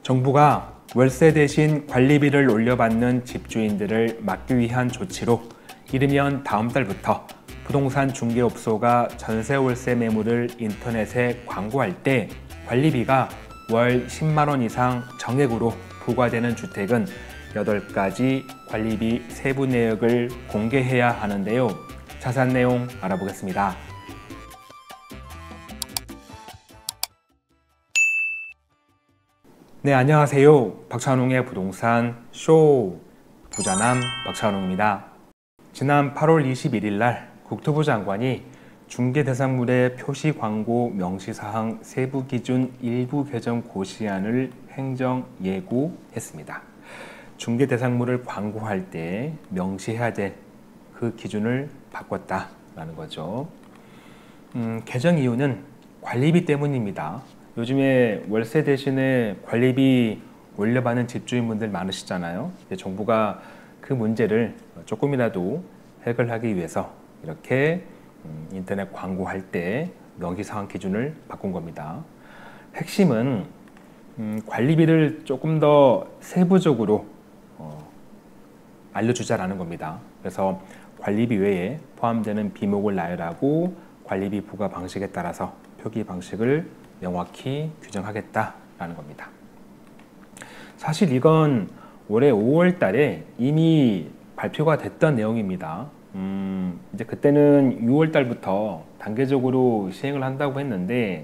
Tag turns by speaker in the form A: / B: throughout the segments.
A: 정부가 월세 대신 관리비를 올려받는 집주인들을 막기 위한 조치로 이르면 다음 달부터 부동산 중개업소가 전세월세 매물을 인터넷에 광고할 때 관리비가 월 10만 원 이상 정액으로 부과되는 주택은 8가지 관리비 세부 내역을 공개해야 하는데요. 자세한 내용 알아보겠습니다. 네, 안녕하세요. 박찬웅의 부동산 쇼 부자남 박찬웅입니다. 지난 8월 21일 날 국토부 장관이 중개대상물의 표시 광고 명시사항 세부 기준 일부 개정 고시안을 행정 예고했습니다. 중개대상물을 광고할 때 명시해야 될 그 기준을 바꿨다라는 거죠. 개정 이유는 관리비 때문입니다. 요즘에 월세 대신에 관리비 올려받는 집주인분들 많으시잖아요. 정부가 그 문제를 조금이라도 해결하기 위해서 이렇게 인터넷 광고할 때 명시사항 기준을 바꾼 겁니다. 핵심은 관리비를 조금 더 세부적으로 알려주자라는 겁니다. 그래서 관리비 외에 포함되는 비목을 나열하고 관리비 부과 방식에 따라서 표기 방식을 명확히 규정하겠다라는 겁니다. 사실 이건 올해 5월 달에 이미 발표가 됐던 내용입니다. 이제 그때는 6월 달부터 단계적으로 시행을 한다고 했는데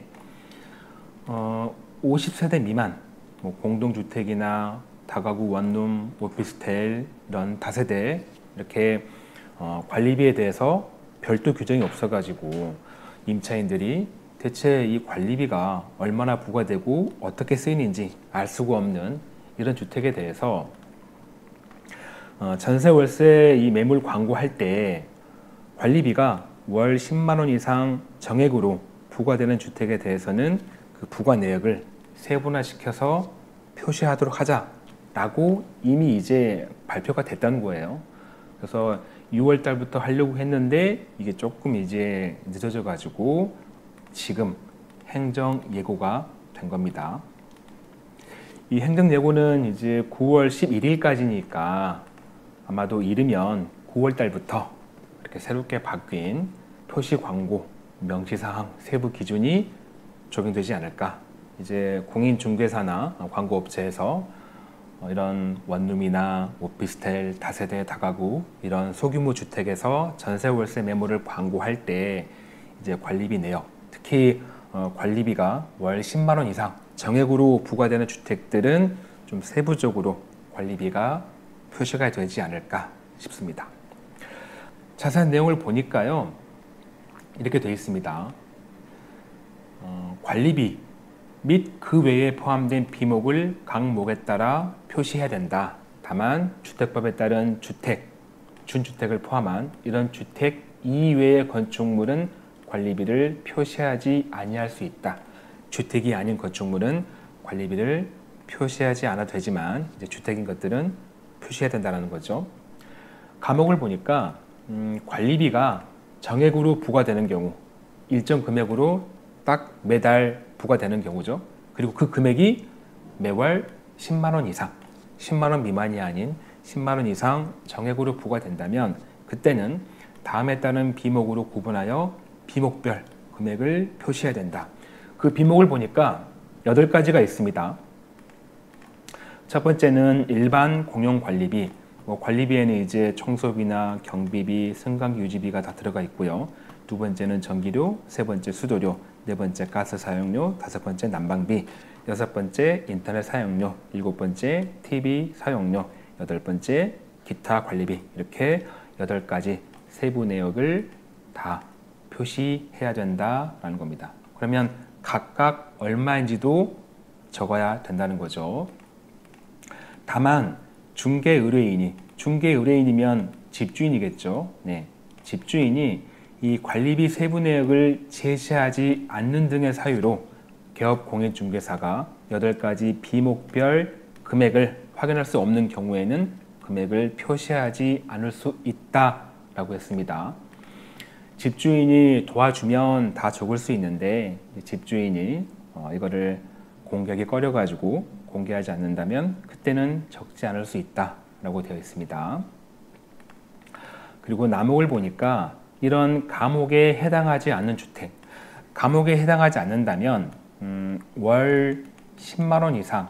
A: 50세대 미만 공동주택이나 다가구 원룸, 오피스텔 이런 다세대 이렇게 관리비에 대해서 별도 규정이 없어가지고 임차인들이 대체 이 관리비가 얼마나 부과되고 어떻게 쓰이는지 알 수가 없는 이런 주택에 대해서 전세 월세 이 매물 광고할 때 관리비가 월 10만 원 이상 정액으로 부과되는 주택에 대해서는 그 부과 내역을 세분화시켜서 표시하도록 하자라고 이미 이제 발표가 됐다는 거예요. 그래서 6월 달부터 하려고 했는데 이게 조금 이제 늦어져 가지고 지금 행정 예고가 된 겁니다. 이 행정 예고는 이제 9월 11일까지니까 아마도 이르면 9월 달부터 이렇게 새롭게 바뀐 표시 광고 명시사항 세부 기준이 적용되지 않을까. 이제 공인중개사나 광고업체에서 이런 원룸이나 오피스텔, 다세대, 다가구 이런 소규모 주택에서 전세월세 매물을 광고할 때 이제 관리비 내역, 특히 관리비가 월 10만 원 이상 정액으로 부과되는 주택들은 좀 세부적으로 관리비가 표시가 되지 않을까 싶습니다. 자세한 내용을 보니까요, 이렇게 되어 있습니다. 관리비 및 그 외에 포함된 비목을 각 목에 따라 표시해야 된다. 다만 주택법에 따른 주택, 준주택을 포함한 이런 주택 이외의 건축물은 관리비를 표시하지 아니할 수 있다. 주택이 아닌 건축물은 관리비를 표시하지 않아도 되지만 이제 주택인 것들은 표시해야 된다는 거죠. 과목을 보니까 관리비가 정액으로 부과되는 경우 일정 금액으로 딱 매달 부과되는 경우죠. 그리고 그 금액이 매월 10만 원 이상, 10만 원 미만이 아닌 10만 원 이상 정액으로 부과된다면 그때는 다음에 따른 비목으로 구분하여 비목별 금액을 표시해야 된다. 그 비목을 보니까 8가지가 있습니다. 첫 번째는 일반 공용 관리비. 관리비에는 이제 청소비나 경비비, 승강 유지비가 다 들어가 있고요. 두 번째는 전기료, 세 번째 수도료, 네 번째 가스 사용료, 다섯 번째 난방비, 여섯 번째 인터넷 사용료, 일곱 번째 TV 사용료, 여덟 번째 기타 관리비. 이렇게 8가지 세부 내역을 다 표시해야 된다라는 겁니다. 그러면 각각 얼마인지도 적어야 된다는 거죠. 다만 중개의뢰인이면 집주인이겠죠. 네, 집주인이 이 관리비 세부 내역을 제시하지 않는 등의 사유로 개업공인중개사가 8가지 비목별 금액을 확인할 수 없는 경우에는 금액을 표시하지 않을 수 있다라고 했습니다. 집주인이 도와주면 다 적을 수 있는데 집주인이 이거를 공개하기 꺼려가지고 공개하지 않는다면 그때는 적지 않을 수 있다라고 되어 있습니다. 그리고 남목을 보니까 이런 감옥에 해당하지 않는 주택, 감옥에 해당하지 않는다면 월 10만 원 이상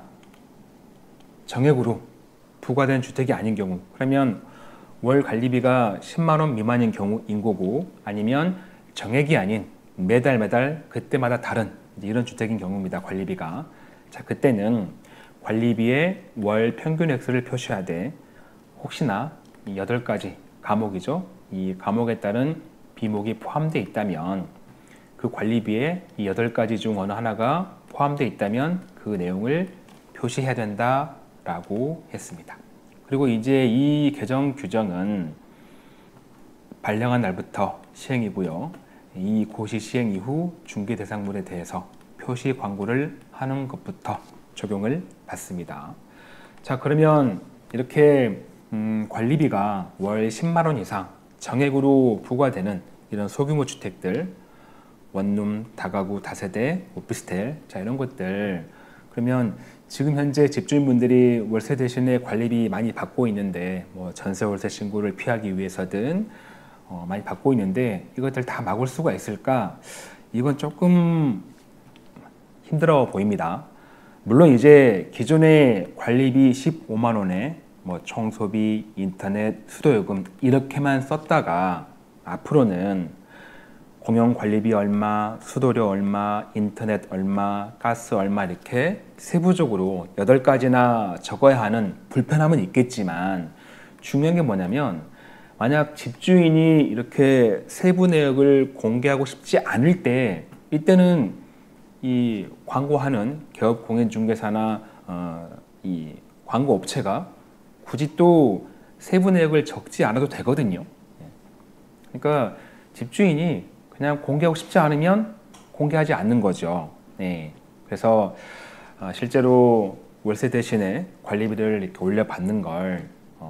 A: 정액으로 부과된 주택이 아닌 경우, 그러면 월 관리비가 10만 원 미만인 경우인 거고, 아니면 정액이 아닌 매달 그때마다 다른 이런 주택인 경우입니다. 관리비가. 자, 그때는 관리비의 월 평균 액수를 표시하되 혹시나 이 8가지 과목이죠. 이 과목에 따른 비목이 포함되어 있다면 그 관리비에 이 8가지 중 어느 하나가 포함되어 있다면 그 내용을 표시해야 된다라고 했습니다. 그리고 이제 이 개정 규정은 발령한 날부터 시행이고요. 이 고시 시행 이후 중개 대상물에 대해서 표시 광고를 하는 것부터 적용을 받습니다. 자, 그러면 이렇게 관리비가 월 10만 원 이상 정액으로 부과되는 이런 소규모 주택들, 원룸, 다가구, 다세대, 오피스텔, 자, 이런 것들, 그러면 지금 현재 집주인분들이 월세 대신에 관리비 많이 받고 있는데, 뭐 전세 월세 신고를 피하기 위해서든 많이 받고 있는데 이것들 다 막을 수가 있을까? 이건 조금 힘들어 보입니다. 물론 이제 기존의 관리비 15만 원에 뭐 청소비, 인터넷, 수도요금 이렇게만 썼다가 앞으로는 공용관리비 얼마, 수도료 얼마, 인터넷 얼마, 가스 얼마 이렇게 세부적으로 8가지나 적어야 하는 불편함은 있겠지만, 중요한 게 뭐냐면 만약 집주인이 이렇게 세부 내역을 공개하고 싶지 않을 때, 이때는 이 광고하는 개업공인중개사나 이 광고업체가 굳이 또 세부 내역을 적지 않아도 되거든요. 그러니까 집주인이 그냥 공개하고 싶지 않으면 공개하지 않는 거죠. 네. 그래서 실제로 월세 대신에 관리비를 이렇게 올려받는 걸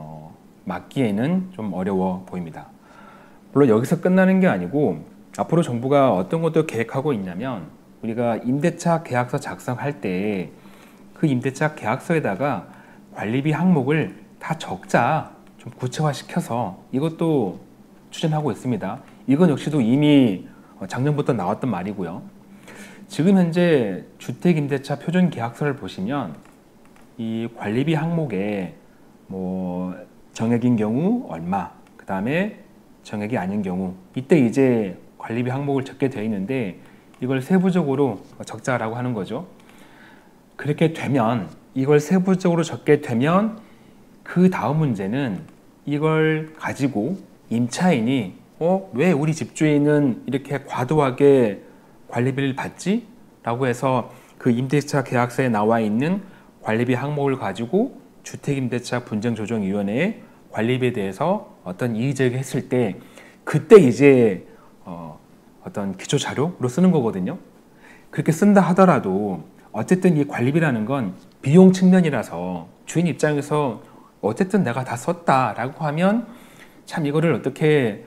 A: 막기에는 좀 어려워 보입니다. 물론 여기서 끝나는 게 아니고 앞으로 정부가 어떤 것도 계획하고 있냐면, 우리가 임대차 계약서 작성할 때 그 임대차 계약서에다가 관리비 항목을 다 적자, 좀 구체화시켜서 이것도 추진하고 있습니다. 이건 역시도 이미 작년부터 나왔던 말이고요. 지금 현재 주택임대차 표준계약서를 보시면 이 관리비 항목에 뭐 정액인 경우 얼마, 그 다음에 정액이 아닌 경우, 이때 이제 관리비 항목을 적게 되어 있는데 이걸 세부적으로 적자라고 하는 거죠. 그렇게 되면, 이걸 세부적으로 적게 되면 그 다음 문제는 이걸 가지고 임차인이 왜 우리 집주인은 이렇게 과도하게 관리비를 받지? 라고 해서 그 임대차 계약서에 나와 있는 관리비 항목을 가지고 주택임대차 분쟁조정위원회에 관리비에 대해서 어떤 이의제기를 했을 때, 그때 이제 어떤 기초자료로 쓰는 거거든요. 그렇게 쓴다 하더라도 어쨌든 이 관리비라는 건 비용 측면이라서 주인 입장에서 어쨌든 내가 다 썼다라고 하면 참 이거를 어떻게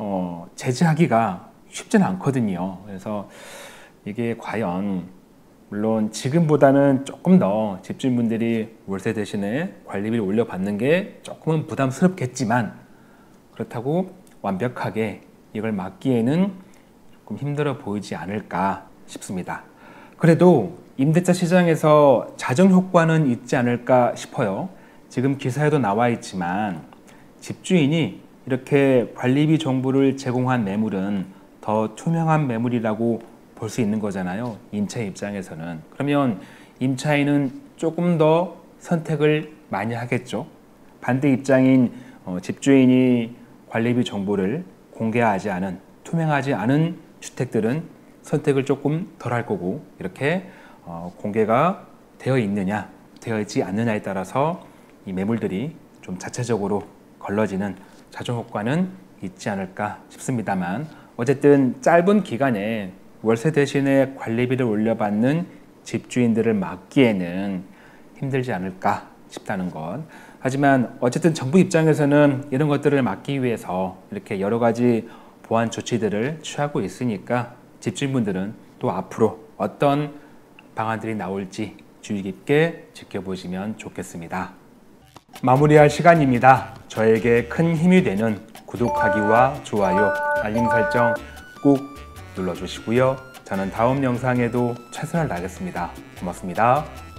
A: 제재하기가 쉽지는 않거든요. 그래서 이게 과연, 물론 지금보다는 조금 더 집주인분들이 월세 대신에 관리비를 올려받는 게 조금은 부담스럽겠지만, 그렇다고 완벽하게 이걸 막기에는 조금 힘들어 보이지 않을까 싶습니다. 그래도 임대차 시장에서 자정효과는 있지 않을까 싶어요. 지금 기사에도 나와 있지만 집주인이 이렇게 관리비 정보를 제공한 매물은 더 투명한 매물이라고 볼 수 있는 거잖아요. 임차인 입장에서는. 그러면 임차인은 조금 더 선택을 많이 하겠죠. 반대 입장인 집주인이 관리비 정보를 공개하지 않은, 투명하지 않은 주택들은 선택을 조금 덜 할 거고, 이렇게 공개가 되어 있느냐 되어 있지 않느냐에 따라서 이 매물들이 좀 자체적으로 걸러지는 자정효과는 있지 않을까 싶습니다만, 어쨌든 짧은 기간에 월세 대신에 관리비를 올려받는 집주인들을 막기에는 힘들지 않을까 싶다는 것. 하지만 어쨌든 정부 입장에서는 이런 것들을 막기 위해서 이렇게 여러 가지 보완 조치들을 취하고 있으니까 집주인분들은 또 앞으로 어떤 방안들이 나올지 주의 깊게 지켜보시면 좋겠습니다. 마무리할 시간입니다. 저에게 큰 힘이 되는 구독하기와 좋아요, 알림 설정 꼭 눌러주시고요. 저는 다음 영상에도 최선을 다하겠습니다. 고맙습니다.